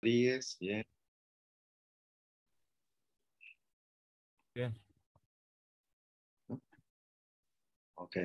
Rodríguez, bien. Bien. Ok.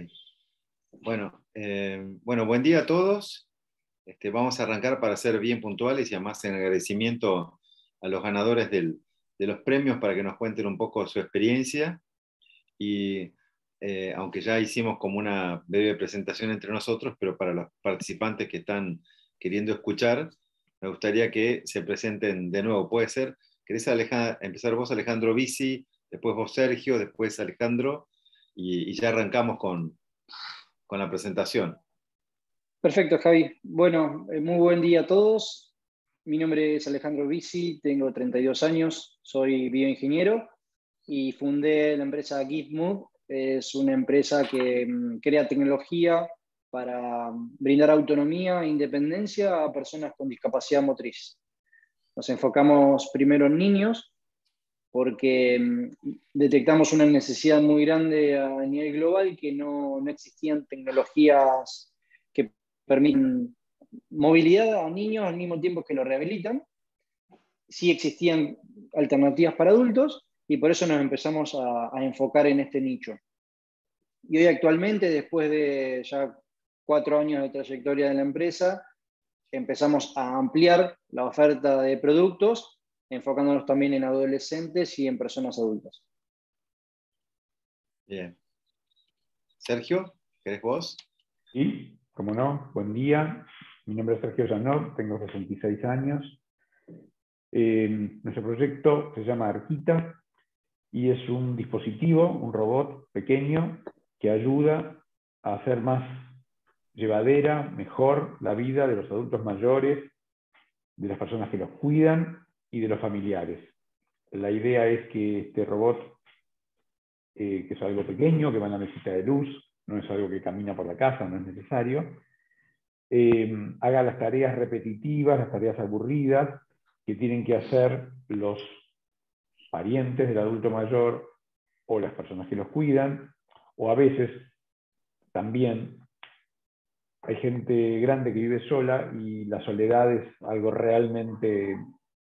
Bueno, buen día a todos. Vamos a arrancar para ser bien puntuales y además en agradecimiento a los ganadores de los premios para que nos cuenten un poco su experiencia. Y aunque ya hicimos como una breve presentación entre nosotros, pero para los participantes que están queriendo escuchar, me gustaría que se presenten de nuevo. Puede ser, ¿querés empezar vos, Alejandro Bisi, después vos, Sergio, después Alejandro, y ya arrancamos con la presentación? Perfecto, Javi. Bueno, muy buen día a todos. Mi nombre es Alejandro Bisi, tengo 32 años, soy bioingeniero y fundé la empresa GiftMove. Es una empresa que crea tecnología para brindar autonomía e independencia a personas con discapacidad motriz. Nos enfocamos primero en niños porque detectamos una necesidad muy grande a nivel global, que no existían tecnologías que permiten movilidad a niños al mismo tiempo que lo rehabilitan. Sí existían alternativas para adultos y por eso nos empezamos a enfocar en este nicho. Y hoy actualmente, después de ya 4 años de trayectoria de la empresa, empezamos a ampliar la oferta de productos, enfocándonos también en adolescentes y en personas adultas. Bien. Sergio, ¿querés vos? Sí, como no, buen día. Mi nombre es Sergio Janot, tengo 66 años. Nuestro proyecto se llama Arquita y es un dispositivo, un robot pequeño que ayuda a hacer más llevadera, mejor la vida de los adultos mayores, de las personas que los cuidan y de los familiares. La idea es que este robot, que es algo pequeño, que va en la mesita de luz, no es algo que camina por la casa, no es necesario, haga las tareas repetitivas, las tareas aburridas que tienen que hacer los parientes del adulto mayor o las personas que los cuidan, o a veces también hay gente grande que vive sola y la soledad es algo realmente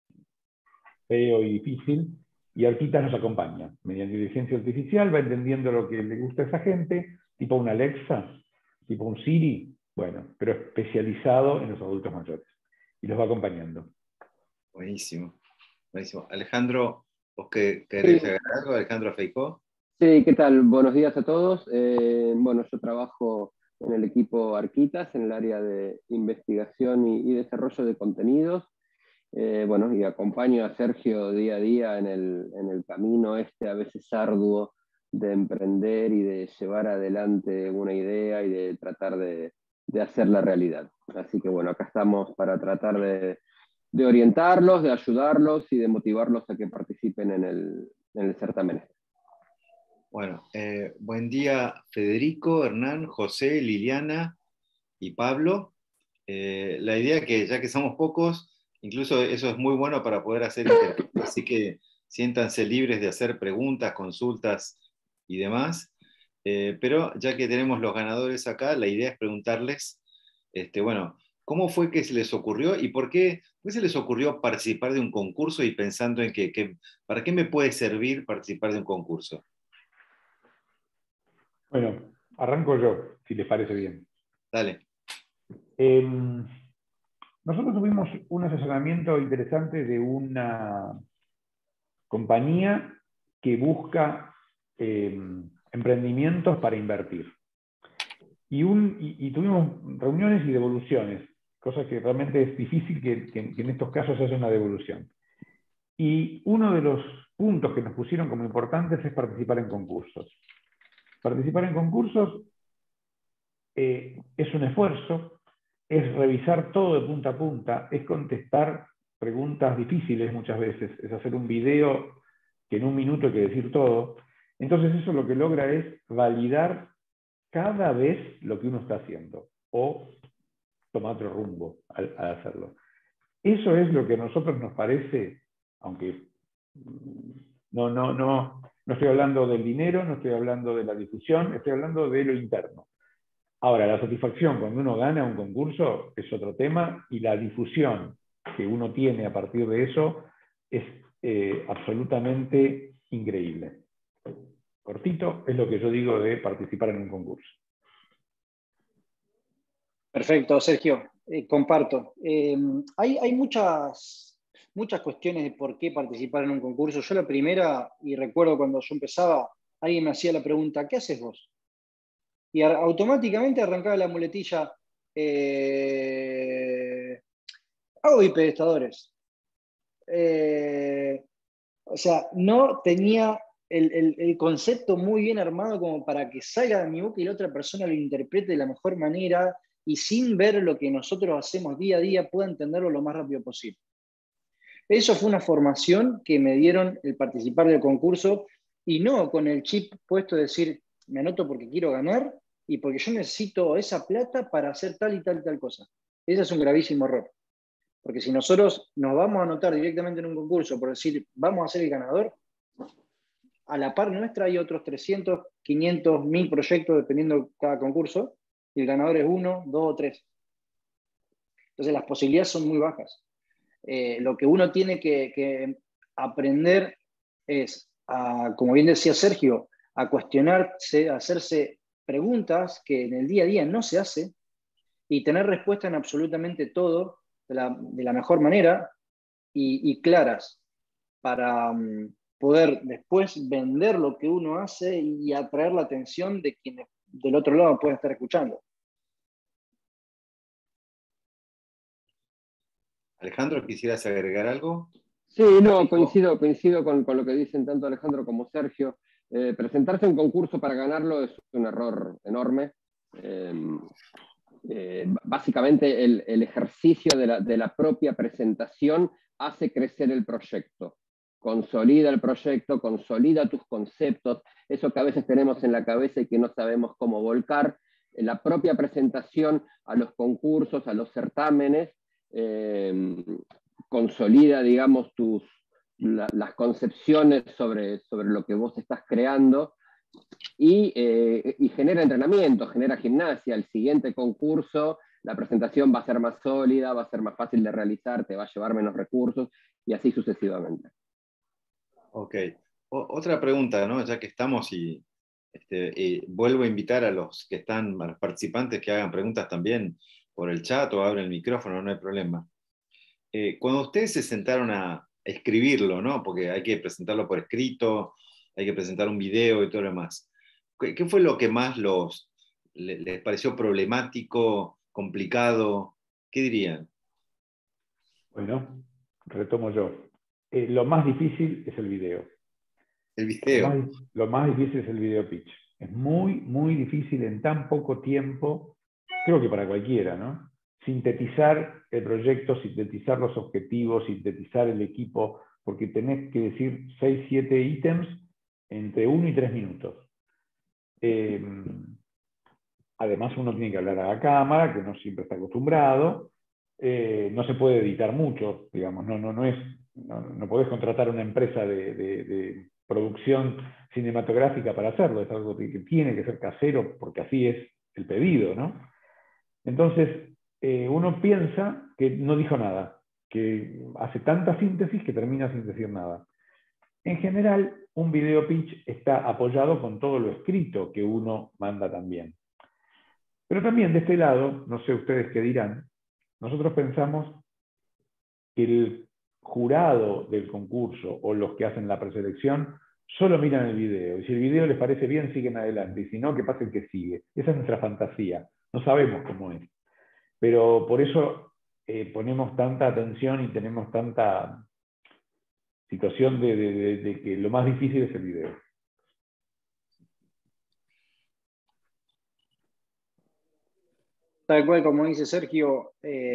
feo y difícil, y Arquita nos acompaña. Mediante inteligencia artificial va entendiendo lo que le gusta a esa gente, tipo un Alexa, tipo un Siri, bueno, pero especializado en los adultos mayores. Y los va acompañando. Buenísimo, buenísimo. Alejandro, ¿vos querés Sí. agregar algo? Alejandro Feijó. Sí, ¿qué tal? Buenos días a todos. Bueno, yo trabajo en el equipo Arquitas, en el área de investigación y desarrollo de contenidos. Bueno, y acompaño a Sergio día a día en el camino a veces arduo, de emprender y de llevar adelante una idea y de tratar de hacerla realidad. Así que bueno, acá estamos para tratar de orientarlos, de ayudarlos y de motivarlos a que participen en el certamen. Bueno, buen día Federico, Hernán, José, Liliana y Pablo. La idea es que ya que somos pocos, incluso eso es muy bueno para poder hacer interacción, así que siéntanse libres de hacer preguntas, consultas y demás. Pero ya que tenemos los ganadores acá, la idea es preguntarles, bueno, ¿cómo fue que se les ocurrió y por qué se les ocurrió participar de un concurso y pensando en ¿para qué me puede servir participar de un concurso? Bueno, arranco yo, si les parece bien. Dale. Nosotros tuvimos un asesoramiento interesante de una compañía que busca emprendimientos para invertir. Y tuvimos reuniones y devoluciones, cosa que realmente es difícil que en estos casos haya una devolución. Y uno de los puntos que nos pusieron como importantes es participar en concursos. Participar en concursos es un esfuerzo, es revisar todo de punta a punta, es contestar preguntas difíciles muchas veces, es hacer un video que en un minuto hay que decir todo. Entonces eso lo que logra es validar cada vez lo que uno está haciendo, o tomar otro rumbo al hacerlo. Eso es lo que a nosotros nos parece, aunque no estoy hablando del dinero, no estoy hablando de la difusión, estoy hablando de lo interno. Ahora, la satisfacción cuando uno gana un concurso es otro tema, y la difusión que uno tiene a partir de eso es absolutamente increíble. Cortito es lo que yo digo de participar en un concurso. Perfecto, Sergio. Comparto. Hay muchas cuestiones de por qué participar en un concurso. Yo la primera, y recuerdo cuando yo empezaba, alguien me hacía la pregunta, ¿qué haces vos? Y automáticamente arrancaba la muletilla, hago bipedestadores. O sea, no tenía el concepto muy bien armado como para que salga de mi boca y la otra persona lo interprete de la mejor manera y sin ver lo que nosotros hacemos día a día pueda entenderlo lo más rápido posible. Eso fue una formación que me dieron el participar del concurso y no con el chip puesto de decir, me anoto porque quiero ganar y porque yo necesito esa plata para hacer tal y tal y tal cosa. Ese es un gravísimo error. Porque si nosotros nos vamos a anotar directamente en un concurso por decir, vamos a ser el ganador, a la par nuestra hay otros 300, 500, 1000 proyectos dependiendo de cada concurso, y el ganador es 1, 2 o 3. Entonces las posibilidades son muy bajas. Lo que uno tiene que aprender es, como bien decía Sergio, a cuestionarse, a hacerse preguntas que en el día a día no se hace y tener respuesta en absolutamente todo de la mejor manera y claras para poder después vender lo que uno hace y atraer la atención de quienes del otro lado pueden estar escuchando. Alejandro, ¿quisieras agregar algo? Sí, no, coincido con lo que dicen tanto Alejandro como Sergio. Presentarse a un concurso para ganarlo es un error enorme. Básicamente el ejercicio de la propia presentación hace crecer el proyecto. Consolida el proyecto, consolida tus conceptos, eso que a veces tenemos en la cabeza y que no sabemos cómo volcar. En la propia presentación a los concursos, a los certámenes, consolida, digamos, las concepciones sobre lo que vos estás creando y genera entrenamiento, genera gimnasia. El siguiente concurso, la presentación va a ser más sólida, va a ser más fácil de realizar, te va a llevar menos recursos y así sucesivamente. Ok. Otra pregunta, ¿no? Ya que estamos y vuelvo a invitar a los que están, a los participantes que hagan preguntas también por el chat o abren el micrófono, no hay problema. Cuando ustedes se sentaron a escribirlo, ¿no? Porque hay que presentarlo por escrito, hay que presentar un video y todo lo demás. ¿Qué fue lo que más les pareció problemático, complicado? ¿Qué dirían? Bueno, retomo yo. Lo más difícil es el video. El video. Lo más difícil es el video pitch. Es muy, muy difícil en tan poco tiempo, creo que para cualquiera, ¿no? Sintetizar el proyecto, sintetizar los objetivos, sintetizar el equipo, porque tenés que decir 6, 7 ítems entre 1 y 3 minutos. Además, uno tiene que hablar a la cámara, que no siempre está acostumbrado. No se puede editar mucho, digamos, no podés contratar una empresa de producción cinematográfica para hacerlo, es algo que tiene que ser casero porque así es el pedido, ¿no? Entonces, uno piensa que no dijo nada, que hace tanta síntesis que termina sin decir nada. En general, un video pitch está apoyado con todo lo escrito que uno manda también. Pero también de este lado, no sé ustedes qué dirán, nosotros pensamos que el jurado del concurso o los que hacen la preselección solo miran el video. Y si el video les parece bien, siguen adelante. Y si no, que pase el que sigue. Esa es nuestra fantasía. No sabemos cómo es. Pero por eso ponemos tanta atención y tenemos tanta situación de que lo más difícil es el video. Tal cual, como dice Sergio,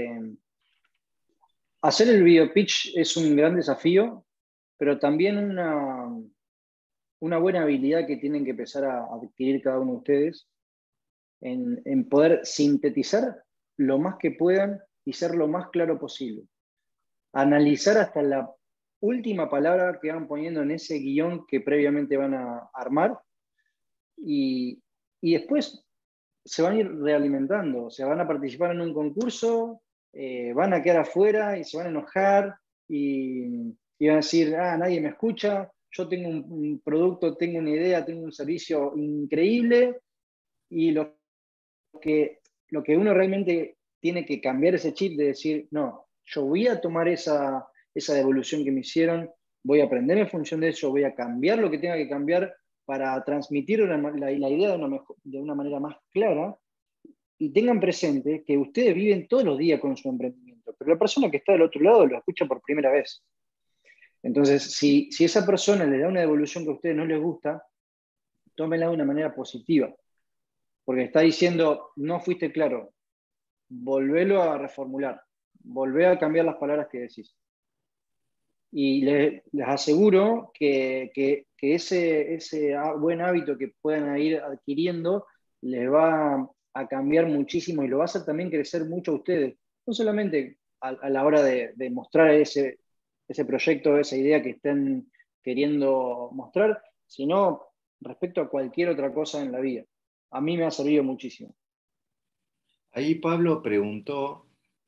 hacer el video pitch es un gran desafío, pero también una buena habilidad que tienen que empezar a adquirir cada uno de ustedes en poder sintetizar lo más que puedan y ser lo más claro posible. Analizar hasta la última palabra que van poniendo en ese guión que previamente van a armar y después se van a ir realimentando, o sea, van a participar en un concurso van a quedar afuera y se van a enojar y van a decir, nadie me escucha, yo tengo un producto, tengo una idea, tengo un servicio increíble, y lo que uno realmente tiene que cambiar ese chip de decir, no, yo voy a tomar esa devolución que me hicieron, voy a aprender en función de eso, voy a cambiar lo que tenga que cambiar para transmitir la idea de una manera más clara, y tengan presente que ustedes viven todos los días con su emprendimiento, pero la persona que está del otro lado lo escucha por primera vez. Entonces, si esa persona le da una devolución que a ustedes no les gusta, tómenla de una manera positiva, porque está diciendo, no fuiste claro, volvelo a reformular, volvé a cambiar las palabras que decís. Y les aseguro que ese buen hábito que puedan ir adquiriendo les va a cambiar muchísimo y lo va a hacer también crecer mucho a ustedes. No solamente a la hora de mostrar ese proyecto, esa idea que estén queriendo mostrar, sino respecto a cualquier otra cosa en la vida. A mí me ha servido muchísimo. Ahí Pablo preguntó,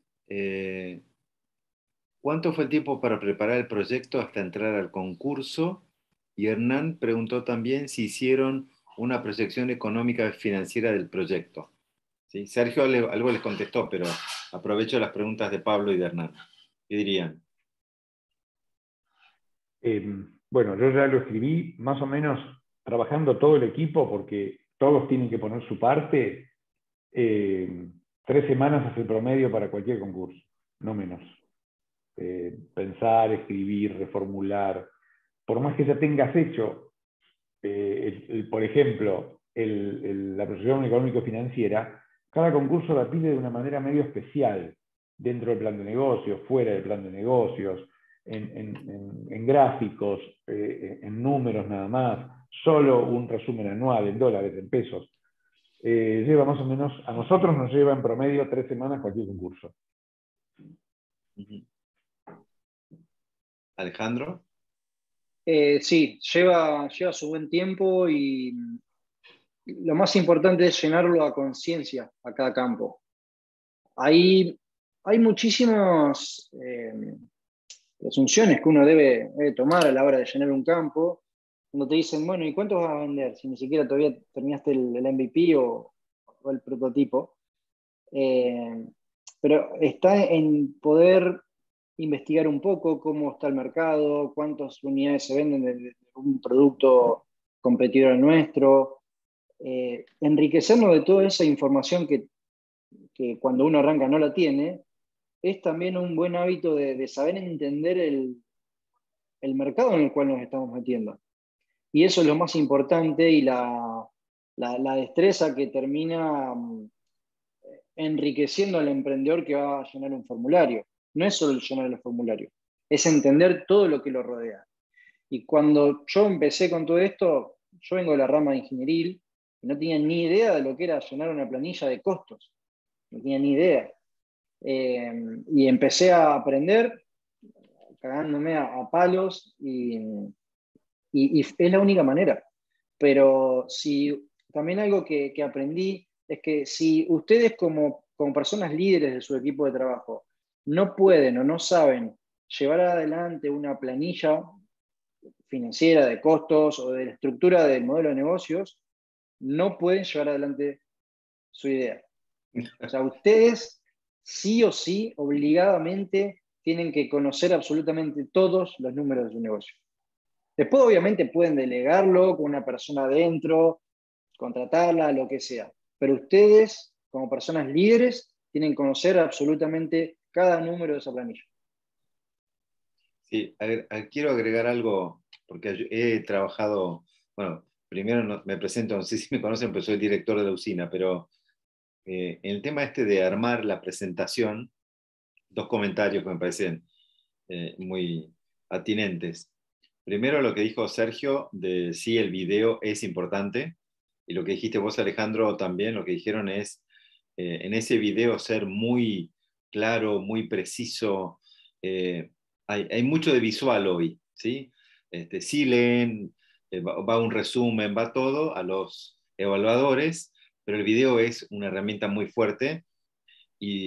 ¿cuánto fue el tiempo para preparar el proyecto hasta entrar al concurso? Y Hernán preguntó también si hicieron una proyección económica y financiera del proyecto. ¿Sí? Sergio algo les contestó, pero aprovecho las preguntas de Pablo y de Hernán. ¿Qué dirían? Bueno, yo ya lo escribí, más o menos trabajando todo el equipo, porque todos tienen que poner su parte. 3 semanas es el promedio para cualquier concurso, no menos. Pensar, escribir, reformular. Por más que ya tengas hecho, por ejemplo, la proyección económico-financiera, cada concurso la pide de una manera medio especial, dentro del plan de negocios, fuera del plan de negocios, en gráficos, en números nada más, solo un resumen anual en dólares, en pesos. Lleva más o menos, a nosotros nos lleva en promedio 3 semanas cualquier concurso. Alejandro. Sí, lleva su buen tiempo y lo más importante es llenarlo a conciencia a cada campo. Hay muchísimas asunciones que uno debe tomar a la hora de llenar un campo, cuando te dicen, bueno, ¿y cuánto vas a vender? Si ni siquiera todavía terminaste el MVP o el prototipo. Pero está en poder investigar un poco cómo está el mercado, cuántas unidades se venden de un producto competidor nuestro, enriquecernos de toda esa información que cuando uno arranca no la tiene. Es también un buen hábito de saber entender el mercado en el cual nos estamos metiendo. Y eso es lo más importante y la destreza que termina enriqueciendo al emprendedor que va a llenar un formulario. No es solo llenar el formulario, es entender todo lo que lo rodea. Y cuando yo empecé con todo esto, yo vengo de la rama de ingenieril y no tenía ni idea de lo que era llenar una planilla de costos. No tenía ni idea. Y empecé a aprender cagándome a palos y es la única manera. Pero también algo que aprendí es que si ustedes como personas líderes de su equipo de trabajo no pueden o no saben llevar adelante una planilla financiera de costos o de la estructura del modelo de negocios, no pueden llevar adelante su idea. O sea, ustedes sí o sí, obligadamente, tienen que conocer absolutamente todos los números de su negocio. Después, obviamente, pueden delegarlo con una persona adentro, contratarla, lo que sea. Pero ustedes, como personas líderes, tienen que conocer absolutamente cada número de esa planilla. Sí, quiero agregar algo, porque he trabajado, bueno, primero me presento, no sé si me conocen, pero soy director de la usina, pero en el tema este de armar la presentación, 2 comentarios que me parecen muy atinentes. Primero, lo que dijo Sergio de sí, el video es importante, y lo que dijiste vos, Alejandro, también, lo que dijeron es en ese video ser muy claro, muy preciso. Hay mucho de visual hoy, ¿sí? Sí leen, va un resumen, va todo a los evaluadores, pero el video es una herramienta muy fuerte y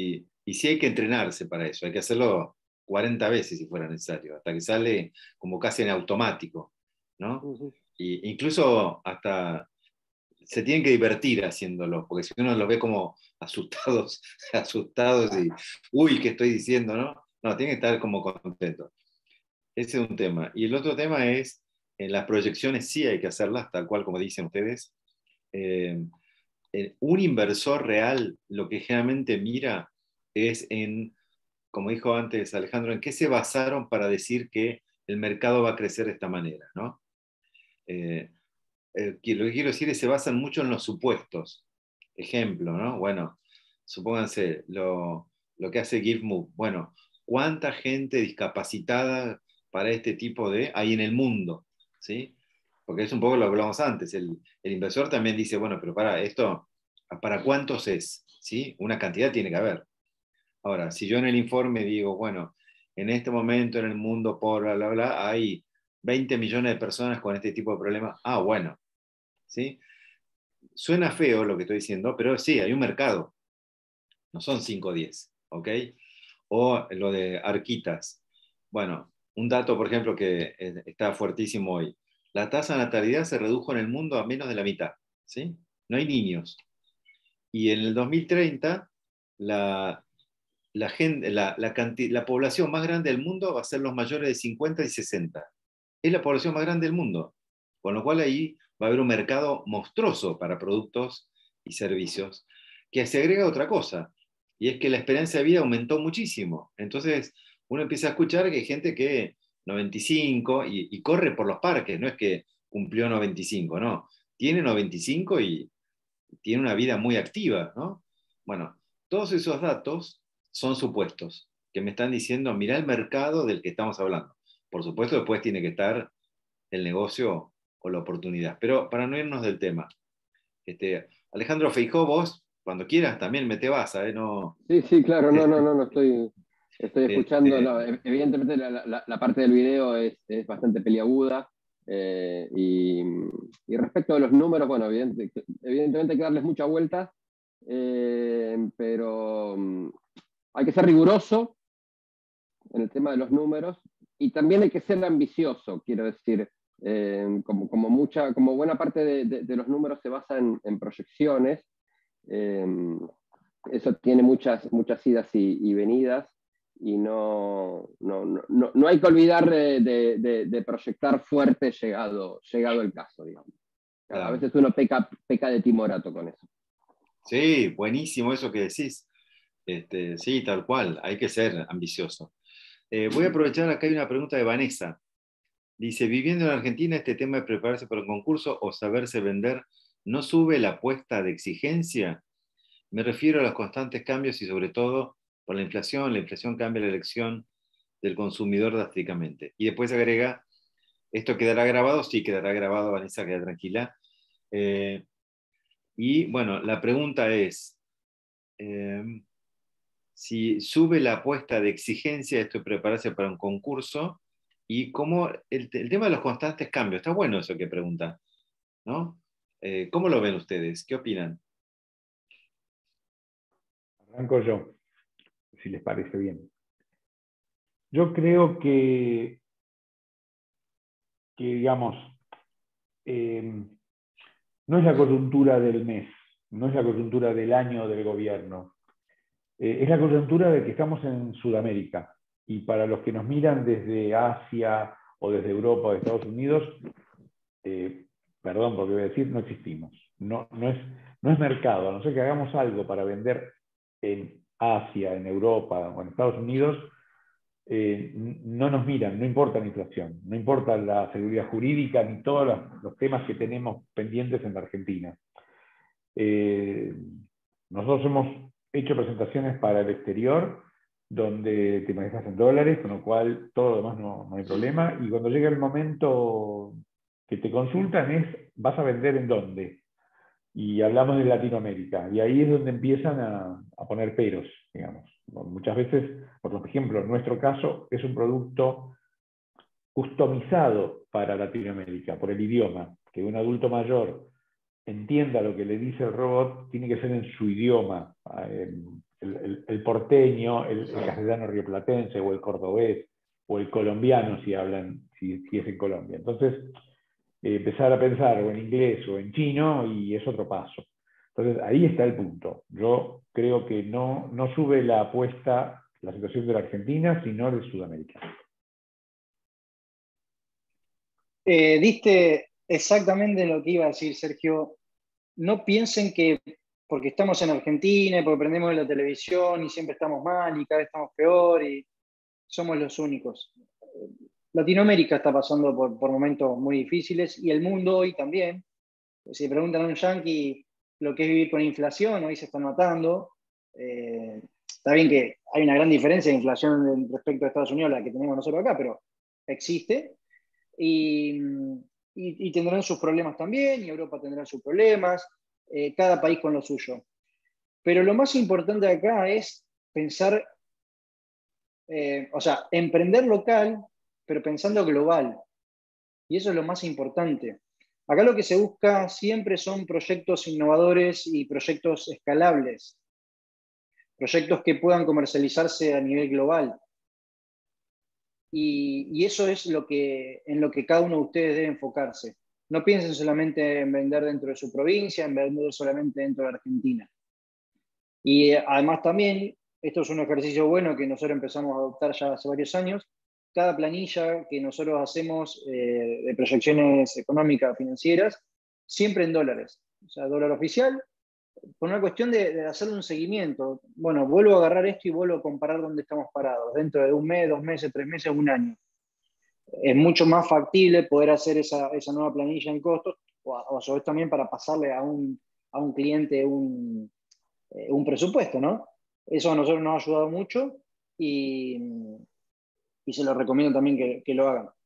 Y sí hay que entrenarse para eso, hay que hacerlo 40 veces si fuera necesario, hasta que sale como casi en automático, ¿no? Y incluso hasta se tienen que divertir haciéndolo, porque si uno los ve como asustados, asustados y, uy, ¿qué estoy diciendo, no? No, tienen que estar como contentos. Ese es un tema. Y el otro tema es, en las proyecciones sí hay que hacerlas, tal cual como dicen ustedes. Eh, un inversor real lo que generalmente mira es en, como dijo antes Alejandro, en qué se basaron para decir que el mercado va a crecer de esta manera, ¿no? Lo que quiero decir es que se basan mucho en los supuestos. Ejemplo, ¿no? Bueno, supónganse lo que hace GiveMove. Bueno, ¿cuánta gente discapacitada para este tipo de hay en el mundo? ¿Sí? Porque es un poco lo que hablamos antes. El inversor también dice, bueno, pero para esto, ¿para cuántos es? ¿Sí? Una cantidad tiene que haber. Ahora, si yo en el informe digo, bueno, en este momento en el mundo por bla, bla, bla, hay 20 millones de personas con este tipo de problemas. Ah, bueno, ¿sí? Suena feo lo que estoy diciendo, pero sí, hay un mercado. No son 5 o 10, ¿ok? O lo de Arquitas. Bueno, un dato, por ejemplo, que está fuertísimo hoy. La tasa de natalidad se redujo en el mundo a menos de la mitad, ¿sí? No hay niños. Y en el 2030, la población más grande del mundo va a ser los mayores de 50 y 60. Es la población más grande del mundo. Con lo cual ahí va a haber un mercado monstruoso para productos y servicios, que se agrega otra cosa, y es que la esperanza de vida aumentó muchísimo. Entonces uno empieza a escuchar que hay gente que 95 y corre por los parques, no es que cumplió 95, no. Tiene 95 y tiene una vida muy activa, ¿no? Bueno, todos esos datos son supuestos que me están diciendo, mira el mercado del que estamos hablando. Por supuesto, después tiene que estar el negocio o la oportunidad. Pero para no irnos del tema, Alejandro Feijó, vos, cuando quieras, también me te vas, ¿eh? No, Sí, sí, claro, no, estoy escuchando. este, No, evidentemente la parte del video es bastante peliaguda. Y respecto a los números, bueno, evidentemente hay que darles mucha vuelta, pero hay que ser riguroso en el tema de los números y también hay que ser ambicioso, quiero decir, como buena parte de los números se basa en proyecciones, eh, eso tiene muchas idas y venidas y no hay que olvidar de proyectar fuerte llegado el caso, digamos. A claro. veces uno peca de timorato con eso. Sí, buenísimo eso que decís. Sí, tal cual, hay que ser ambicioso. Voy a aprovechar, acá hay una pregunta de Vanessa. Dice, viviendo en Argentina, este tema de prepararse para un concurso o saberse vender, ¿no sube la apuesta de exigencia? Me refiero a los constantes cambios y sobre todo por la inflación cambia la elección del consumidor drásticamente. Y después agrega, ¿esto quedará grabado? Sí, quedará grabado, Vanessa, queda tranquila. Y bueno, la pregunta es, si sube la apuesta de exigencia, esto de prepararse para un concurso, y cómo el tema de los constantes cambios, está bueno eso que pregunta, ¿no? ¿Cómo lo ven ustedes? ¿Qué opinan? Arranco yo, si les parece bien. Yo creo que digamos, no es la coyuntura del mes, no es la coyuntura del año del gobierno, es la coyuntura de que estamos en Sudamérica. Y para los que nos miran desde Asia o desde Europa o de Estados Unidos, perdón por lo que voy a decir, no existimos. No es mercado, a no ser que hagamos algo para vender en Asia, en Europa o en Estados Unidos, no nos miran, no importa la inflación, no importa la seguridad jurídica ni todos los temas que tenemos pendientes en la Argentina. Nosotros hemos hecho presentaciones para el exterior donde te manejas en dólares, con lo cual todo lo demás no hay problema, y cuando llega el momento que te consultan es, ¿vas a vender en dónde? Y hablamos de Latinoamérica, y ahí es donde empiezan a poner peros, digamos. Muchas veces, por ejemplo, en nuestro caso, es un producto customizado para Latinoamérica, por el idioma, que un adulto mayor entienda lo que le dice el robot, tiene que ser en su idioma. el porteño, el castellano rioplatense, o el cordobés, o el colombiano si es en Colombia. Entonces, empezar a pensar o en inglés o en chino, y es otro paso. Entonces, ahí está el punto. Yo creo que no sube la apuesta la situación de la Argentina, sino de Sudamérica. Diste exactamente lo que iba a decir, Sergio. No piensen que porque estamos en Argentina, porque prendemos la televisión y siempre estamos mal y cada vez estamos peor y somos los únicos. Latinoamérica está pasando por momentos muy difíciles, y el mundo hoy también. Si preguntan a un yanqui lo que es vivir con inflación, hoy se están matando. Está bien que hay una gran diferencia de inflación respecto a Estados Unidos, la que tenemos nosotros acá, pero existe. Y tendrán sus problemas también, y Europa tendrá sus problemas, cada país con lo suyo. Pero lo más importante acá es pensar, o sea, emprender local, pero pensando global. Y eso es lo más importante. Acá lo que se busca siempre son proyectos innovadores y proyectos escalables, proyectos que puedan comercializarse a nivel global. Y eso es en lo que cada uno de ustedes debe enfocarse. No piensen solamente en vender dentro de su provincia, en vender solamente dentro de Argentina. Y además también, esto es un ejercicio bueno que nosotros empezamos a adoptar ya hace varios años. Cada planilla que nosotros hacemos de proyecciones económicas, financieras, siempre en dólares. O sea, dólar oficial, por una cuestión de hacerle un seguimiento. Bueno, vuelvo a agarrar esto y vuelvo a comparar dónde estamos parados, dentro de un mes, 2 meses, 3 meses, un año. Es mucho más factible poder hacer esa nueva planilla en costos, o a su vez también para pasarle a un cliente un presupuesto, ¿no? Eso a nosotros nos ha ayudado mucho, y se lo recomiendo también que lo hagan.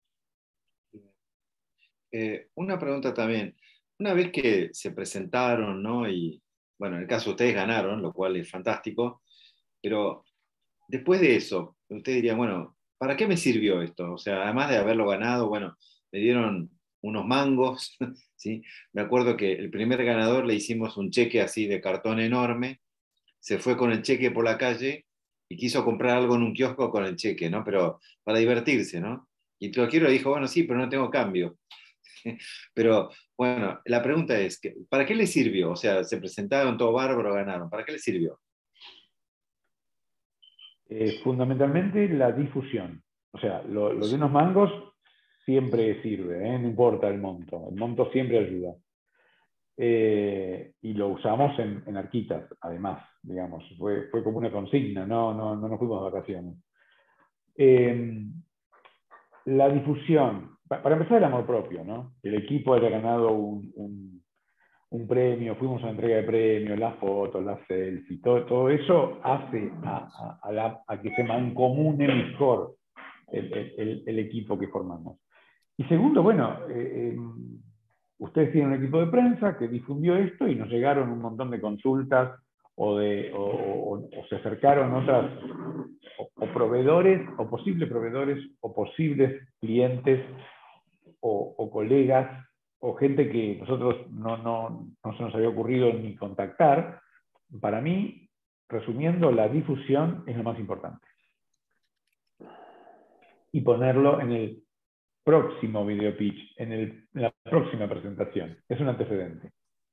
Una pregunta también. Una vez que se presentaron, ¿no? Y bueno, en el caso de ustedes ganaron, lo cual es fantástico, pero después de eso, usted diría, bueno, ¿para qué me sirvió esto? O sea, además de haberlo ganado, bueno, me dieron unos mangos, ¿sí? Me acuerdo que el primer ganador le hicimos un cheque así de cartón enorme, se fue con el cheque por la calle y quiso comprar algo en un kiosco con el cheque, ¿no? Pero para divertirse, ¿no? Y el cloquero dijo, bueno, sí, pero no tengo cambio. Pero bueno, la pregunta es, ¿para qué le sirvió? O sea, se presentaron todo bárbaro, ganaron. ¿Para qué le sirvió? Fundamentalmente la difusión. O sea, lo de unos mangos siempre sirve, ¿eh? No importa el monto siempre ayuda. Y lo usamos en Arquitas, además, digamos, fue como una consigna, no nos fuimos de vacaciones. La difusión, para empezar, el amor propio, ¿no? El equipo haya ganado un premio, fuimos a la entrega de premios, las fotos, las selfies, todo eso hace a que se mancomune mejor el equipo que formamos. Y segundo, bueno, ustedes tienen un equipo de prensa que difundió esto y nos llegaron un montón de consultas o se acercaron otras, o proveedores, o posibles proveedores, o posibles clientes, o colegas, o gente que nosotros no se nos había ocurrido ni contactar. Para mí, resumiendo, la difusión es lo más importante. Y ponerlo en el próximo video pitch, en la próxima presentación. Es un antecedente.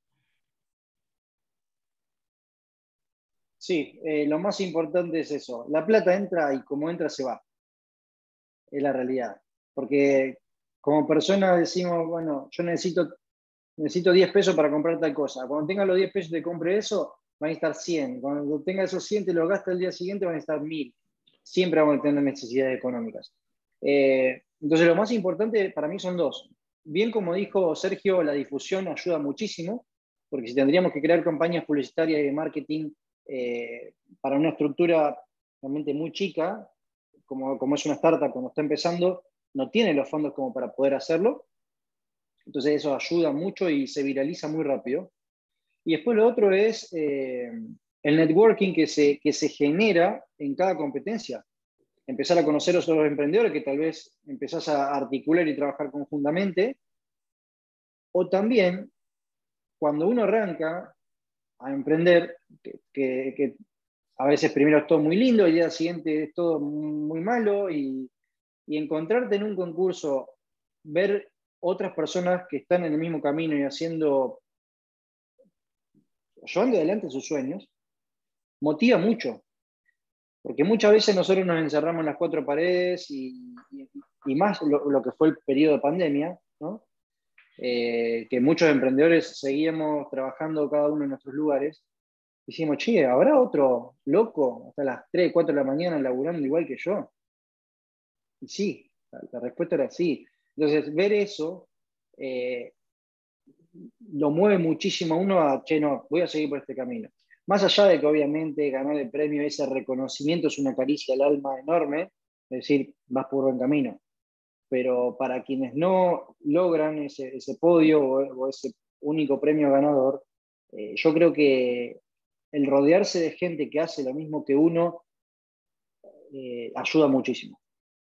Sí, lo más importante es eso. La plata entra y como entra se va. Es la realidad. Porque como persona decimos, bueno, yo necesito 10 pesos para comprar tal cosa. Cuando tenga los 10 pesos te compre eso, van a estar 100. Cuando tenga esos 100 te los gasta el día siguiente, van a estar 1000. Siempre vamos a tener necesidades económicas. Entonces lo más importante para mí son dos. Bien como dijo Sergio, la difusión ayuda muchísimo, porque si tendríamos que crear campañas publicitarias y de marketing para una estructura realmente muy chica, como es una startup cuando está empezando, no tiene los fondos como para poder hacerlo. Entonces eso ayuda mucho y se viraliza muy rápido. Y después lo otro es el networking que se genera en cada competencia. Empezar a conocer a otros emprendedores que tal vez empezás a articular y trabajar conjuntamente. O también, cuando uno arranca a emprender, que a veces primero es todo muy lindo, el día siguiente es todo muy malo, y encontrarte en un concurso, ver otras personas que están en el mismo camino y llevando adelante sus sueños, motiva mucho. Porque muchas veces nosotros nos encerramos en las cuatro paredes y más lo que fue el periodo de pandemia, ¿no? Que muchos emprendedores seguíamos trabajando cada uno en nuestros lugares. Decimos, che, ¿habrá otro loco hasta las 3, 4 de la mañana laburando igual que yo? Y sí, la respuesta era sí. Entonces, ver eso lo mueve muchísimo a uno a, che, no, voy a seguir por este camino. Más allá de que obviamente ganar el premio, ese reconocimiento es una caricia al alma enorme, es decir, vas por buen camino. Pero para quienes no logran ese podio o ese único premio ganador, yo creo que el rodearse de gente que hace lo mismo que uno ayuda muchísimo.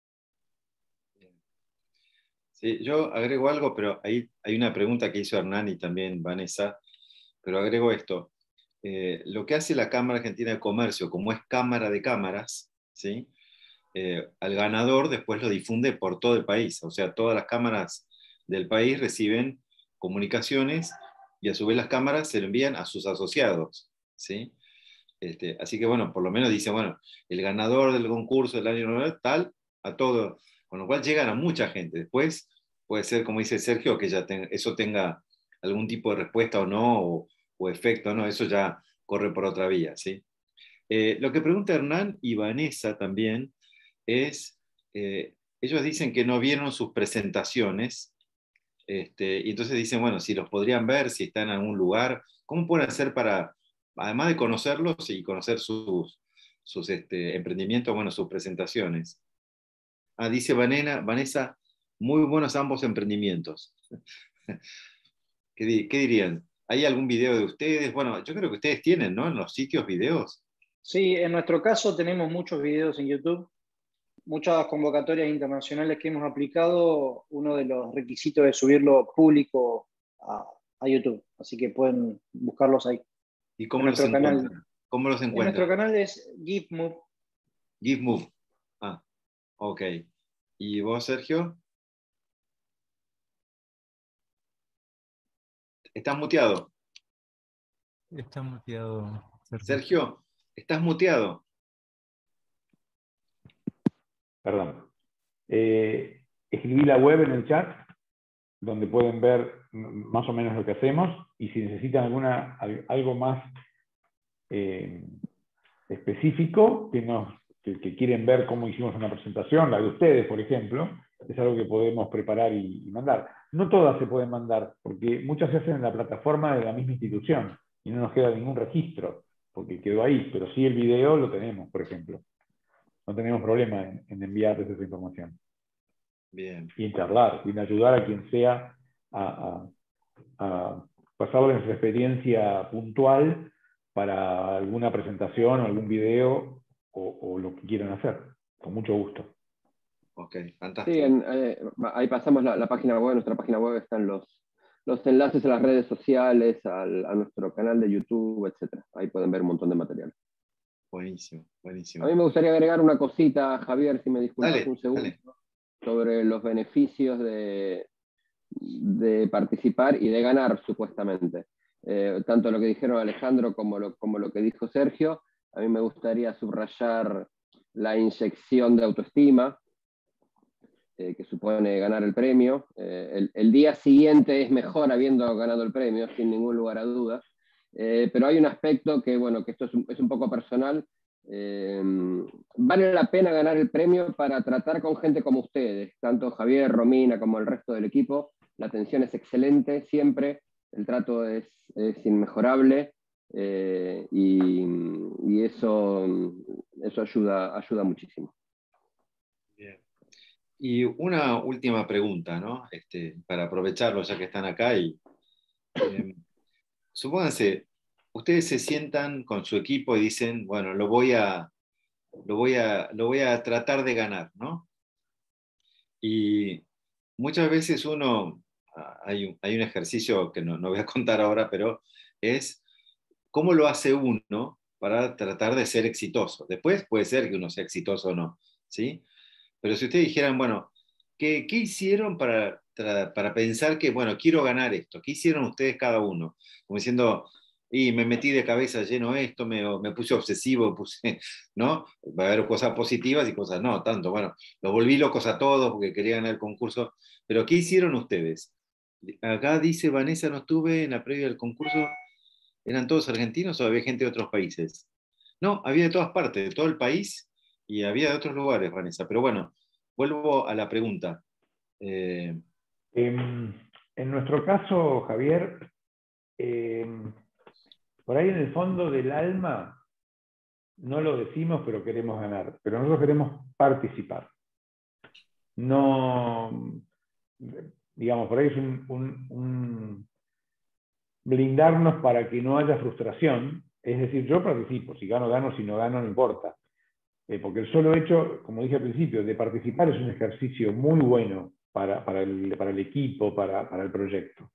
Sí, yo agrego algo, pero ahí hay una pregunta que hizo Hernán y también Vanessa, pero agrego esto. Lo que hace la Cámara Argentina de Comercio, como es cámara de cámaras, ¿sí? Al ganador después lo difunde por todo el país, o sea, todas las cámaras del país reciben comunicaciones y a su vez las cámaras se lo envían a sus asociados, ¿sí? Así que bueno, por lo menos dice, bueno, el ganador del concurso del año tal, a todo, con lo cual llegan a mucha gente. Después puede ser, como dice Sergio, que ya eso tenga algún tipo de respuesta o no, o efecto, ¿no? Eso ya corre por otra vía, ¿sí? Lo que pregunta Hernán y Vanessa también es, ellos dicen que no vieron sus presentaciones, y entonces dicen, bueno, si los podrían ver, si están en algún lugar, ¿cómo pueden hacer para, además de conocerlos y conocer sus emprendimientos, bueno, sus presentaciones? Ah, dice Vanessa, muy buenos ambos emprendimientos. ¿Qué dirían? ¿Hay algún video de ustedes? Bueno, yo creo que ustedes tienen, ¿no? En los sitios videos. Sí, en nuestro caso tenemos muchos videos en YouTube, muchas convocatorias internacionales que hemos aplicado. Uno de los requisitos es subirlo público a YouTube, así que pueden buscarlos ahí. ¿Y cómo En los nuestro canal, encuentran? ¿Cómo los en nuestro encuentran? canal es GiveMove. GiveMove. Ah, ok. ¿Y vos, Sergio? ¿Estás muteado? Está muteado, Sergio. Sergio, ¿estás muteado? Perdón. Escribí la web en el chat, donde pueden ver más o menos lo que hacemos, y si necesitan algo más específico, que quieren ver cómo hicimos una presentación, la de ustedes, por ejemplo, es algo que podemos preparar y mandar. No todas se pueden mandar, porque muchas se hacen en la plataforma de la misma institución, y no nos queda ningún registro, porque quedó ahí, pero sí el video lo tenemos, por ejemplo. No tenemos problema en enviarles esa información. Bien. Y en charlar, y en ayudar a quien sea a pasarle nuestra experiencia puntual para alguna presentación o algún video o lo que quieran hacer, con mucho gusto. Ok, Sí, fantástico. ahí pasamos la página web. En nuestra página web están los enlaces a las redes sociales, a nuestro canal de YouTube, etc. Ahí pueden ver un montón de material. Buenísimo, A buenísimo. mí me gustaría agregar una cosita, Javier, si me disculpas Dale, un segundo, dale. sobre los beneficios de participar y de ganar, supuestamente. Tanto lo que dijeron Alejandro como lo que dijo Sergio. A mí me gustaría subrayar la inyección de autoestima que supone ganar el premio. El día siguiente es mejor habiendo ganado el premio, sin ningún lugar a dudas. Pero hay un aspecto que, bueno, que esto es un poco personal. Vale la pena ganar el premio para tratar con gente como ustedes, tanto Javier, Romina como el resto del equipo. La atención es excelente siempre, el trato es inmejorable, y eso ayuda muchísimo. Bien. Y una última pregunta, ¿no? Para aprovecharlo ya que están acá. Supónganse, ustedes se sientan con su equipo y dicen, bueno, lo voy a tratar de ganar, ¿no? Y muchas veces hay un ejercicio que no voy a contar ahora, pero es cómo lo hace uno para tratar de ser exitoso. Después puede ser que uno sea exitoso o no, ¿sí? Pero si ustedes dijeran, bueno, ¿qué hicieron para pensar que, bueno, quiero ganar esto? ¿Qué hicieron ustedes cada uno? Como diciendo, y me metí de cabeza lleno esto, me puse obsesivo, ¿no? Va a haber cosas positivas y cosas no, tanto. Bueno, los volví locos a todos porque quería ganar el concurso. Pero ¿qué hicieron ustedes? Acá dice Vanessa, no estuve en la previa del concurso. ¿Eran todos argentinos o había gente de otros países? No, había de todas partes, de todo el país y había de otros lugares, Vanessa. Pero bueno, vuelvo a la pregunta. En nuestro caso, Javier, por ahí en el fondo del alma, no lo decimos, pero queremos ganar. Pero nosotros queremos participar. No, digamos, por ahí es un blindarnos para que no haya frustración. Es decir, yo participo, si gano, gano, si no gano, no importa. Porque el solo hecho, como dije al principio, de participar es un ejercicio muy bueno para el equipo, para el proyecto.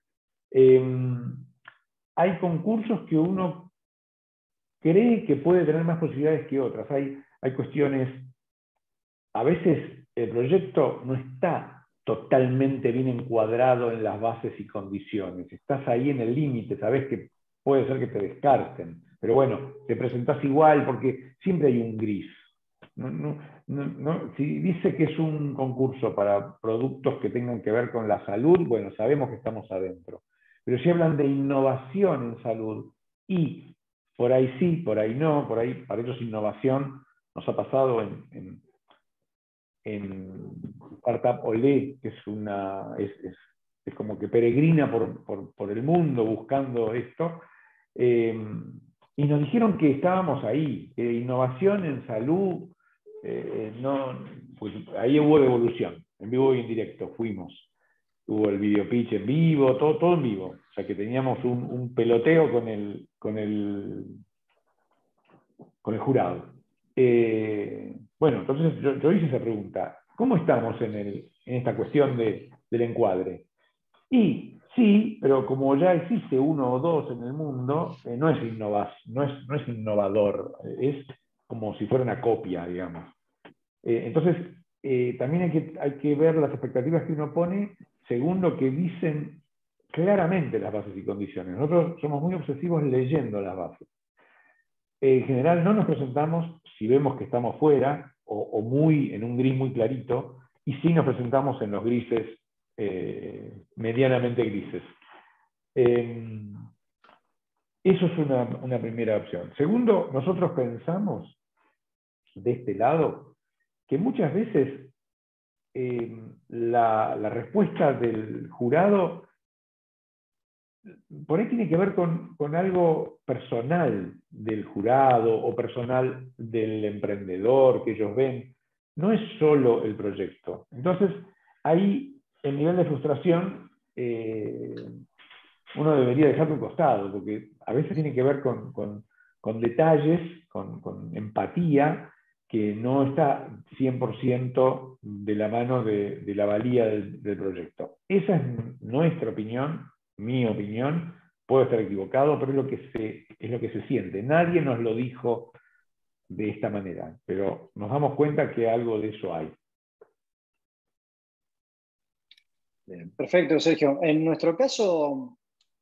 Hay concursos que uno cree que puede tener más posibilidades que otras. Hay cuestiones, a veces el proyecto no está totalmente bien encuadrado en las bases y condiciones. Estás ahí en el límite, sabes que puede ser que te descarten, pero bueno, te presentás igual porque siempre hay un gris. Si dice que es un concurso para productos que tengan que ver con la salud, bueno, sabemos que estamos adentro. Pero si hablan de innovación en salud, y por ahí sí, por ahí no, por ahí para ellos innovación nos ha pasado en Startup Olé, que es como que peregrina por el mundo buscando esto, y nos dijeron que estábamos ahí, que innovación en salud, pues ahí hubo devolución, en vivo y en directo, fuimos. Hubo el video pitch en vivo, todo en vivo. O sea que teníamos un peloteo con el jurado. Bueno, entonces yo hice esa pregunta. ¿Cómo estamos en esta cuestión del encuadre? Y sí, pero como ya existe uno o dos en el mundo, no es innovador, es como si fuera una copia, digamos. Entonces, también hay que ver las expectativas que uno pone según lo que dicen claramente las bases y condiciones. Nosotros somos muy obsesivos leyendo las bases. En general no nos presentamos si vemos que estamos fuera o muy en un gris muy clarito, y sí nos presentamos en los grises, medianamente grises. Eso es una primera opción. Segundo, nosotros pensamos de este lado que muchas veces la respuesta del jurado por ahí tiene que ver con algo personal del jurado o personal del emprendedor que ellos ven. No es solo el proyecto. Entonces, ahí el nivel de frustración uno debería dejarlo a un costado, porque a veces tiene que ver con detalles, con empatía, que no está 100% de la mano de la valía del proyecto. Esa es nuestra opinión, mi opinión. Puedo estar equivocado, pero es lo que se siente. Nadie nos lo dijo de esta manera, pero nos damos cuenta que algo de eso hay. Bien. Perfecto, Sergio. En nuestro caso,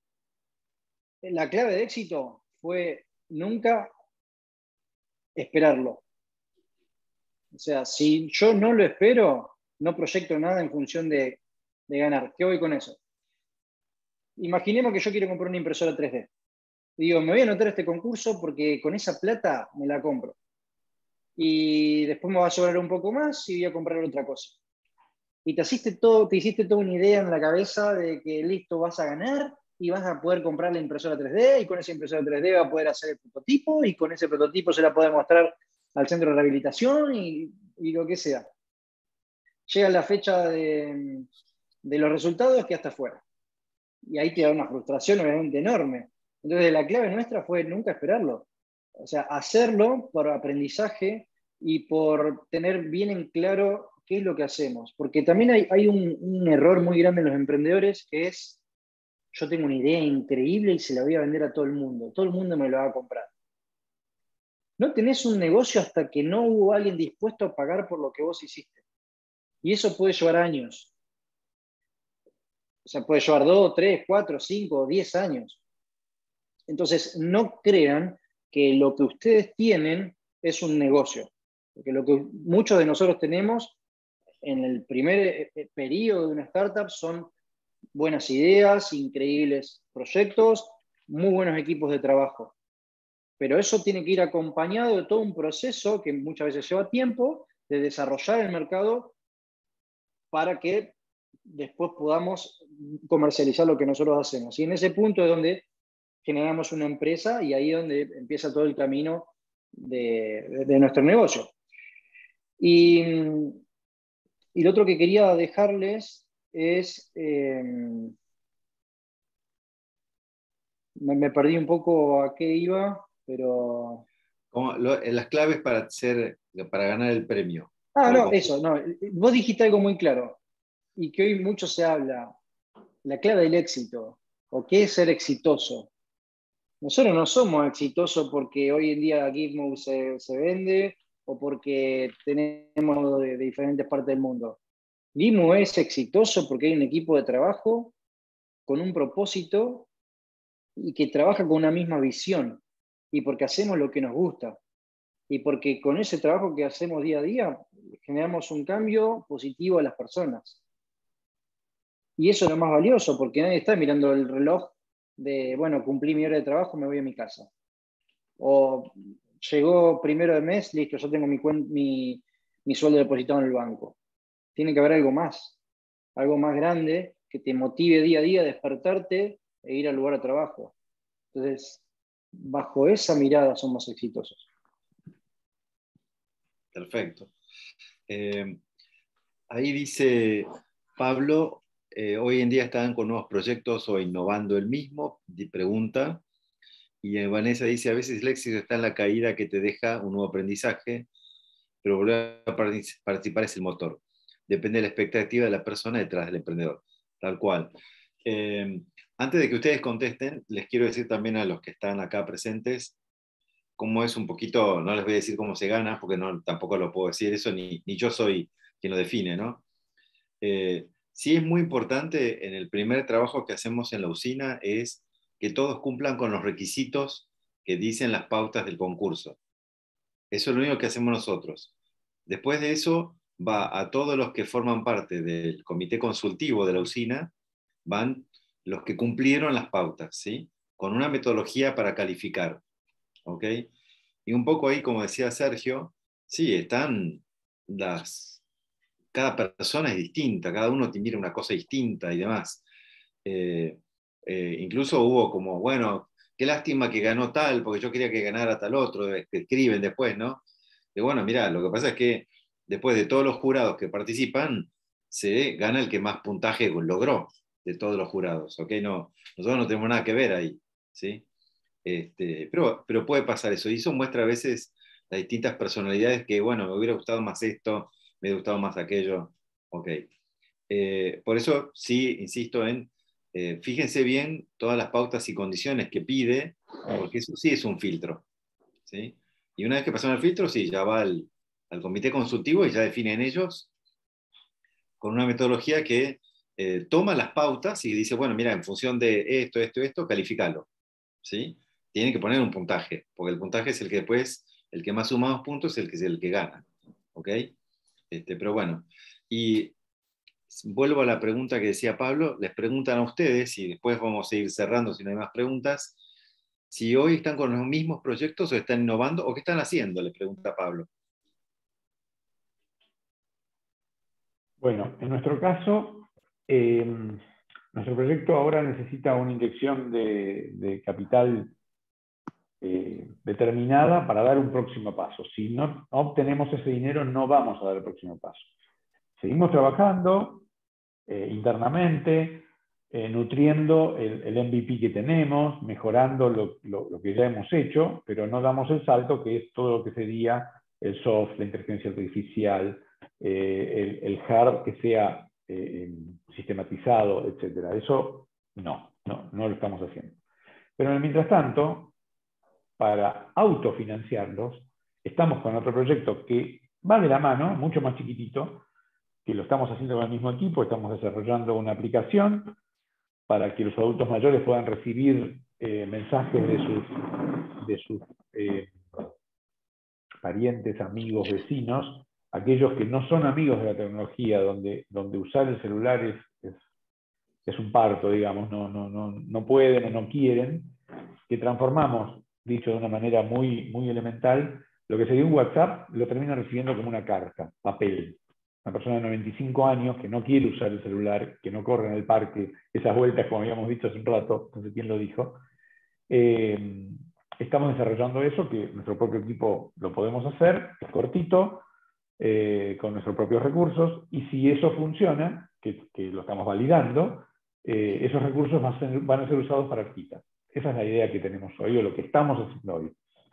la clave de éxito fue nunca esperarlo. O sea, si yo no lo espero, no proyecto nada en función de ganar. ¿Qué voy con eso? Imaginemos que yo quiero comprar una impresora 3D. Digo, me voy a anotar a este concurso porque con esa plata me la compro. Y después me va a sobrar un poco más y voy a comprar otra cosa. Y te hiciste toda una idea en la cabeza de que listo, vas a ganar y vas a poder comprar la impresora 3D, y con esa impresora 3D va a poder hacer el prototipo, y con ese prototipo se la puede mostrar al centro de rehabilitación y lo que sea. Llega la fecha de los resultados que hasta afuera. Y ahí te da una frustración obviamente enorme. Entonces la clave nuestra fue nunca esperarlo. O sea, hacerlo por aprendizaje y por tener bien en claro qué es lo que hacemos. Porque también hay un error muy grande en los emprendedores, que es: yo tengo una idea increíble y se la voy a vender a todo el mundo. Todo el mundo me lo va a comprar. no tenés un negocio hasta que no hubo alguien dispuesto a pagar por lo que vos hiciste. Y eso puede llevar años. O sea, puede llevar 2, 3, 4, 5, 10 años. Entonces, no crean que lo que ustedes tienen es un negocio. Porque lo que muchos de nosotros tenemos en el primer periodo de una startup son buenas ideas, increíbles proyectos, muy buenos equipos de trabajo. Pero eso tiene que ir acompañado de todo un proceso que muchas veces lleva tiempo de desarrollar el mercado para que después podamos comercializar lo que nosotros hacemos. Y en ese punto es donde generamos una empresa y ahí es donde empieza todo el camino de nuestro negocio. Y lo otro que quería dejarles es... me perdí un poco a qué iba, pero... Las claves para ganar el premio. No, eso, no. Vos dijiste algo muy claro y que hoy mucho se habla, la clave del éxito, o qué es ser exitoso. Nosotros no somos exitosos porque hoy en día Gizmo se vende o porque tenemos de diferentes partes del mundo. Gizmo es exitoso porque hay un equipo de trabajo con un propósito y que trabaja con una misma visión y porque hacemos lo que nos gusta y porque con ese trabajo que hacemos día a día generamos un cambio positivo a las personas. Y eso es lo más valioso porque nadie está mirando el reloj de, bueno, cumplí mi hora de trabajo, me voy a mi casa. O llegó primero de mes, listo, yo tengo mi sueldo depositado en el banco. Tiene que haber algo más grande que te motive día a día a despertarte e ir al lugar de trabajo. Entonces, bajo esa mirada somos exitosos. Perfecto. Ahí dice Pablo, hoy en día están con nuevos proyectos o innovando el mismo, pregunta. Y Vanessa dice, a veces el éxito está en la caída que te deja un nuevo aprendizaje, pero volver a participar es el motor. Depende de la expectativa de la persona detrás del emprendedor, tal cual. Antes de que ustedes contesten, les quiero decir también a los que están acá presentes cómo es un poquito, no les voy a decir cómo se gana, porque no, tampoco lo puedo decir eso, ni yo soy quien lo define, ¿no? Sí es muy importante en el primer trabajo que hacemos en la usina es que todos cumplan con los requisitos que dicen las pautas del concurso. Eso es lo único que hacemos nosotros. Después de eso, va a todos los que forman parte del comité consultivo de la usina, van los que cumplieron las pautas, ¿sí? Con una metodología para calificar, ¿ok? Y un poco ahí, como decía Sergio, sí, están cada persona es distinta, cada uno te mira una cosa distinta y demás. Incluso hubo como, bueno, qué lástima que ganó tal, porque yo quería que ganara tal otro, que escriben después, ¿no? Y bueno, mira, lo que pasa es que después de todos los jurados que participan, se gana el que más puntaje logró de todos los jurados, ¿ok? No, nosotros no tenemos nada que ver ahí, ¿sí? Pero puede pasar eso, y eso muestra a veces las distintas personalidades que, bueno, me hubiera gustado más esto, me hubiera gustado más aquello, ¿ok? Por eso sí, insisto en, fíjense bien todas las pautas y condiciones que pide, porque eso sí es un filtro, ¿sí? Y una vez que pasaron el filtro, sí, ya va al comité consultivo y ya definen ellos con una metodología que toma las pautas y dice, bueno, mira, en función de esto, calificalo, ¿sí? Tienen que poner un puntaje, porque el puntaje es el que después, el que más suma 2 puntos es el que gana, ¿ok? Pero bueno, y vuelvo a la pregunta que decía Pablo, les preguntan a ustedes, y después vamos a ir cerrando si no hay más preguntas, si hoy están con los mismos proyectos o están innovando, o qué están haciendo, les pregunta Pablo. Bueno, en nuestro caso, nuestro proyecto ahora necesita una inyección de capital determinada para dar un próximo paso. Si no obtenemos ese dinero, no vamos a dar el próximo paso. Seguimos trabajando internamente, nutriendo el MVP que tenemos, mejorando lo que ya hemos hecho, pero no damos el salto que es todo lo que sería el soft, la inteligencia artificial, el hard que sea sistematizado, etc. Eso no lo estamos haciendo. Pero en el mientras tanto, para autofinanciarlos, estamos con otro proyecto que va de la mano, mucho más chiquitito, que lo estamos haciendo con el mismo equipo. Estamos desarrollando una aplicación para que los adultos mayores puedan recibir mensajes de sus parientes, amigos, vecinos, aquellos que no son amigos de la tecnología, donde usar el celular es un parto, digamos, no pueden o no quieren, que transformamos, dicho de una manera muy, muy elemental, lo que sería un WhatsApp, lo termina recibiendo como una carta, papel. Una persona de 95 años que no quiere usar el celular, que no corre en el parque, esas vueltas, como habíamos dicho hace un rato, no sé quién lo dijo. Estamos desarrollando eso, que nuestro propio equipo lo podemos hacer, es cortito, con nuestros propios recursos, y si eso funciona, que lo estamos validando, esos recursos van a ser usados para Arquita. Esa es la idea que tenemos hoy, o lo que estamos haciendo hoy.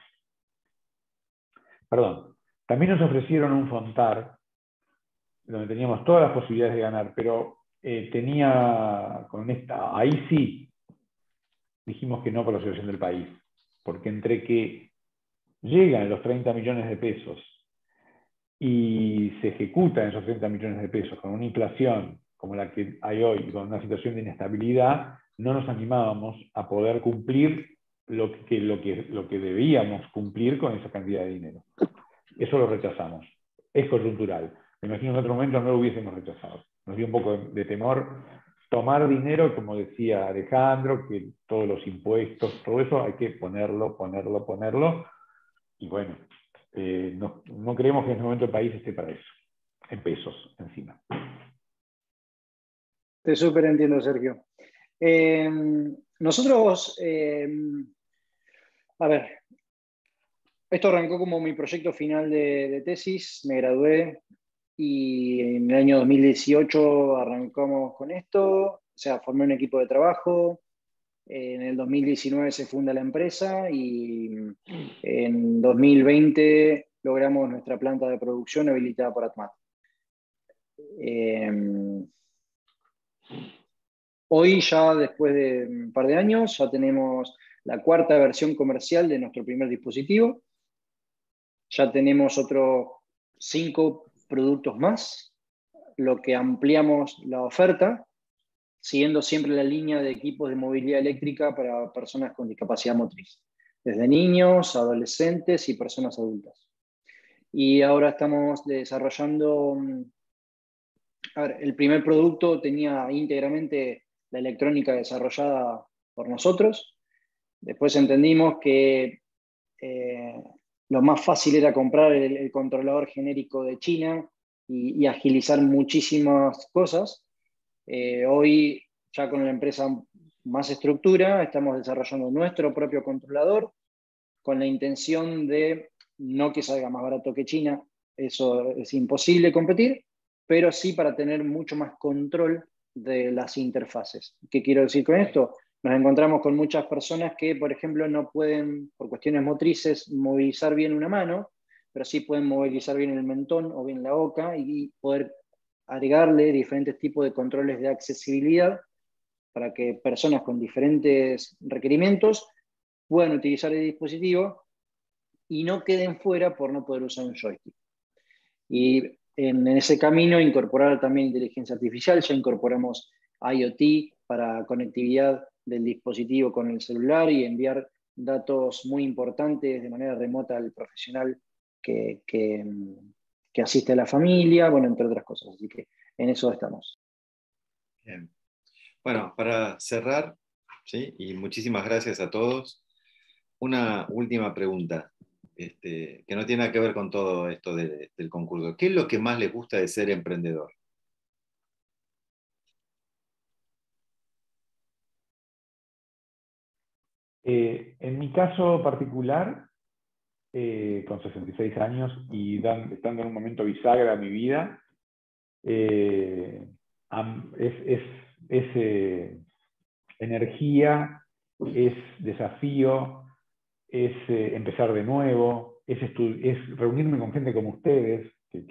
Perdón. También nos ofrecieron un Fontar, donde teníamos todas las posibilidades de ganar, pero ahí sí, dijimos que no por la situación del país, porque entre que llegan los 30 millones de pesos y se ejecutan esos 30 millones de pesos con una inflación como la que hay hoy, con una situación de inestabilidad, no nos animábamos a poder cumplir lo que debíamos cumplir con esa cantidad de dinero. Eso lo rechazamos. Es coyuntural. Me imagino en otro momento no lo hubiésemos rechazado. Nos dio un poco de temor tomar dinero, como decía Alejandro, que todos los impuestos, todo eso hay que ponerlo. Y bueno, no creemos que en este momento el país esté para eso, en pesos encima. Te súper entiendo, Sergio. Nosotros, a ver, esto arrancó como mi proyecto final de tesis, me gradué y en el año 2018 arrancamos con esto, o sea, formé un equipo de trabajo. En el 2019 se funda la empresa y en 2020 logramos nuestra planta de producción habilitada por ATMAT. Hoy ya después de un par de años ya tenemos la cuarta versión comercial de nuestro primer dispositivo. Ya tenemos otros 5 productos más, lo que ampliamos la oferta, siguiendo siempre la línea de equipos de movilidad eléctrica para personas con discapacidad motriz, desde niños, adolescentes y personas adultas. Y ahora estamos desarrollando, a ver, el primer producto tenía íntegramente la electrónica desarrollada por nosotros. Después entendimos que lo más fácil era comprar el controlador genérico de China y agilizar muchísimas cosas. Hoy, ya con la empresa más estructura, estamos desarrollando nuestro propio controlador con la intención de no que salga más barato que China, eso es imposible competir, pero sí para tener mucho más control de las interfaces. ¿Qué quiero decir con esto? Nos encontramos con muchas personas que, por ejemplo, no pueden, por cuestiones motrices, movilizar bien una mano, pero sí pueden movilizar bien el mentón o bien la boca y poder agregarle diferentes tipos de controles de accesibilidad para que personas con diferentes requerimientos puedan utilizar el dispositivo y no queden fuera por no poder usar un joystick. Y en ese camino incorporar también inteligencia artificial, ya incorporamos IoT para conectividad del dispositivo con el celular y enviar datos muy importantes de manera remota al profesional que asiste a la familia, bueno, entre otras cosas. Así que en eso estamos. Bien. Bueno, para cerrar, ¿sí? Y muchísimas gracias a todos. Una última pregunta, que no tiene nada que ver con todo esto del concurso. ¿Qué es lo que más les gusta de ser emprendedor? En mi caso particular, con 66 años y estando en un momento bisagra de mi vida, es energía, es desafío, es empezar de nuevo, es reunirme con gente como ustedes,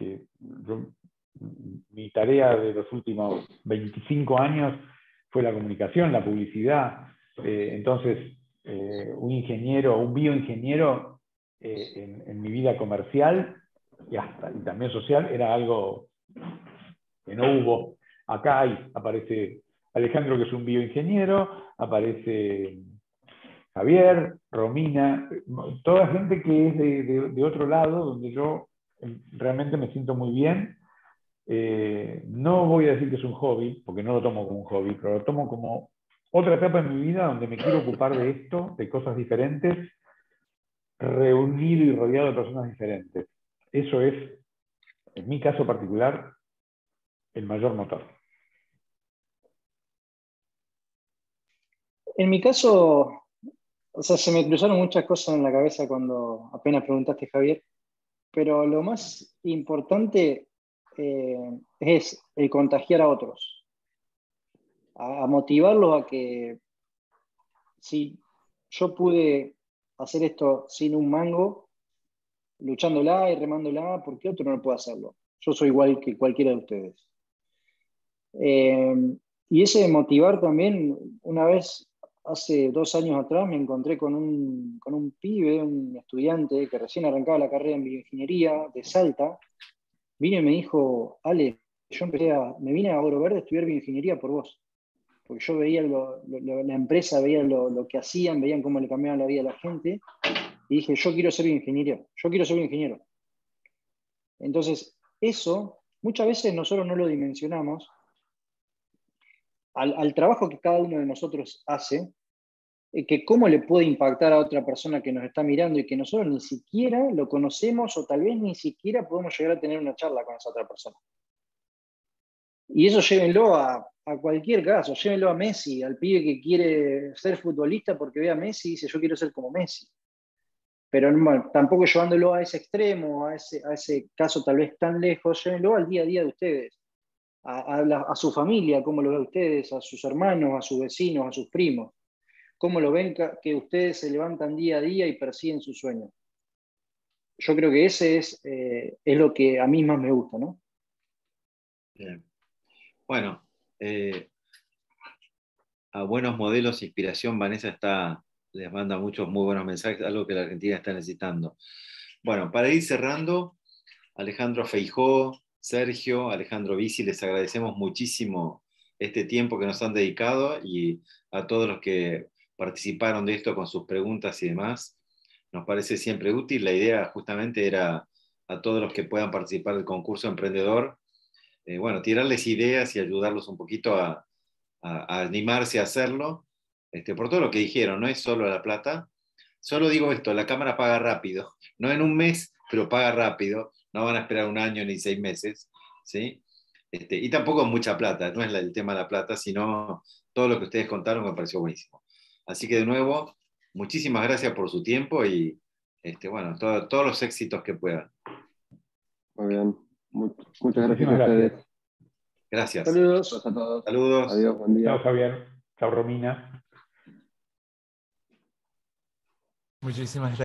mi tarea de los últimos 25 años fue la comunicación, la publicidad. Entonces, un ingeniero, un bioingeniero en mi vida comercial y también social era algo que no hubo. Acá aparece Alejandro, que es un bioingeniero, aparece Javier, Romina, toda gente que es de otro lado, donde yo realmente me siento muy bien. No voy a decir que es un hobby, porque no lo tomo como un hobby, pero lo tomo como otra etapa en mi vida donde me quiero ocupar de esto, de cosas diferentes, reunido y rodeado de personas diferentes. Eso es, en mi caso particular, el mayor motor. En mi caso, o sea, se me cruzaron muchas cosas en la cabeza cuando apenas preguntaste, Javier, pero lo más importante es el contagiar a otros, a motivarlos a que si yo pude hacer esto sin un mango, luchándola y remándola, ¿por qué otro no puede hacerlo? Yo soy igual que cualquiera de ustedes. Y ese de motivar también, una vez, hace 2 años atrás, me encontré con un pibe, un estudiante que recién arrancaba la carrera en bioingeniería de Salta. Vino y me dijo, Ale, me vine a Oro Verde a estudiar bioingeniería por vos. Porque yo veía la empresa, veía lo que hacían, veían cómo le cambiaban la vida a la gente. Y dije, yo quiero ser bioingeniero, yo quiero ser bioingeniero. Entonces, eso, muchas veces nosotros no lo dimensionamos. Al trabajo que cada uno de nosotros hace, que cómo le puede impactar a otra persona que nos está mirando y que nosotros ni siquiera lo conocemos o tal vez ni siquiera podemos llegar a tener una charla con esa otra persona. Y eso llévenlo a cualquier caso, llévenlo a Messi, al pibe que quiere ser futbolista porque ve a Messi y dice yo quiero ser como Messi. Pero bueno, tampoco llevándolo a ese extremo, a ese caso tal vez tan lejos, llévenlo al día a día de ustedes. A su familia, cómo lo ven ustedes, a sus hermanos, a sus vecinos, a sus primos, cómo lo ven que ustedes se levantan día a día y persiguen sus sueños. Yo creo que ese es lo que a mí más me gusta, ¿no? Bien. Bueno, a buenos modelos e inspiración, Vanessa les manda muchos muy buenos mensajes, algo que la Argentina está necesitando. Bueno, para ir cerrando, Alejandro Feijó, Sergio, Alejandro Bisi, les agradecemos muchísimo este tiempo que nos han dedicado y a todos los que participaron de esto con sus preguntas y demás. Nos parece siempre útil. La idea justamente era a todos los que puedan participar del concurso emprendedor, bueno, tirarles ideas y ayudarlos un poquito a animarse a hacerlo, por todo lo que dijeron, no es solo la plata. Solo digo esto, la cámara paga rápido, no en un mes, pero paga rápido, no van a esperar 1 año ni 6 meses, ¿sí? Y tampoco mucha plata, no es el tema de la plata, sino todo lo que ustedes contaron me pareció buenísimo. Así que de nuevo, muchísimas gracias por su tiempo y bueno, todos los éxitos que puedan. Muy bien, muchas gracias a ustedes. Gracias. Saludos a todos. Saludos. Adiós, buen día. Chao Javier, chao Romina. Muchísimas gracias.